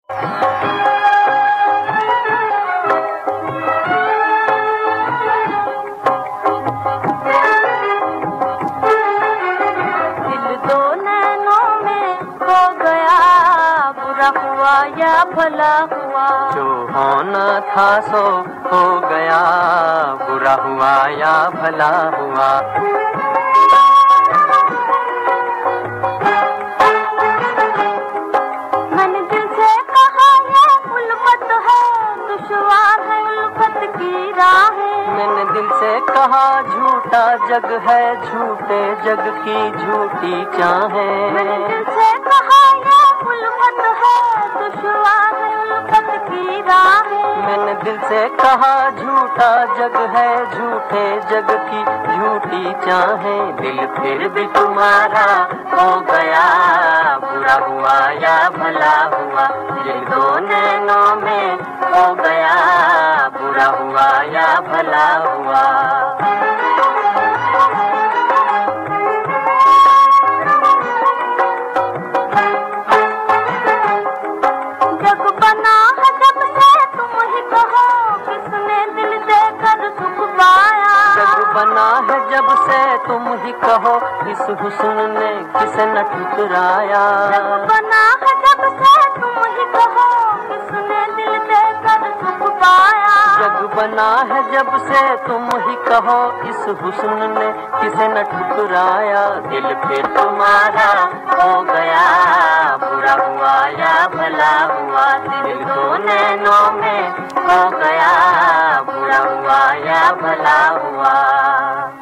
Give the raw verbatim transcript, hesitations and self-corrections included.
हुआ या भला हुआ, जो होना था सो हो गया, बुरा हुआ या भला हुआ। मैंने दिल से कहा ये उल्फत है, दुश्वार है उल्फत की राहें। मैंने दिल से कहा झूठा जग है, झूठे जग की झूठी चाहें। मैंने दिल से कहा ये उल्फत है, दुश्वार है उल्फत की राहें। मैंने दिल से कहा झूठा जग है, झूठे जग की झूठी चाहें। दिल फिर भी तुम्हारा हो गया, बुरा हुआ या भला हुआ। दिल दो नैनों में हो गया, बुरा हुआ या भला हुआ। जग बना है जब से तुम ही कहो, किसने दिल देकर सुख पाया। जग बना है जब से तुम ही कहो, इस हुस्न ने किसे न ठुकराया। जग बना है जब से तुम ही कहो, किसने दिल देकर सुख पाया। जग बना है जब से तुम ही कहो, इस हुस्न ने किसे न ठुकराया। दिल फिर तुम्हारा हो गया, बुरा हुआ या भला हुआ। दिल दो नैनों में हो गया, बुरा हुआ या भला हुआ।